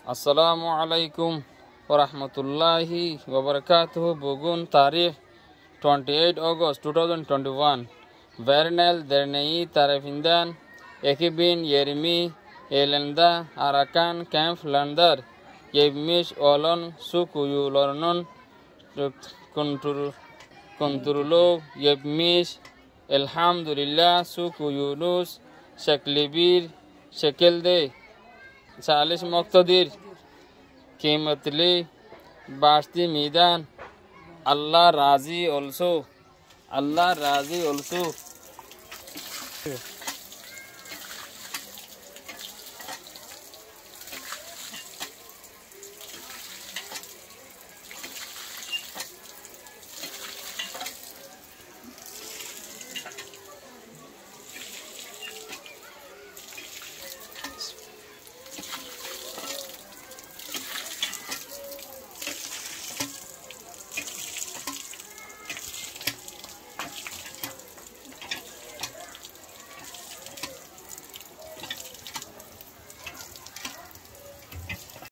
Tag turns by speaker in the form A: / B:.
A: Assalamu alaikum warahmatullahi wabarakatuh. Bugun tarikh 28 August 2021. Vernal Dernei Tarafindan Ekibin Yeremi Elenda Arakan Camp Lander Yebmish Olon Sukuyu Lornon Konturlo Yebmish Elhamdulillah Sukuyunus Shaklibir Shekelde 40 मुक्तदिर कीमतली Basti मीदान Allah Raazi also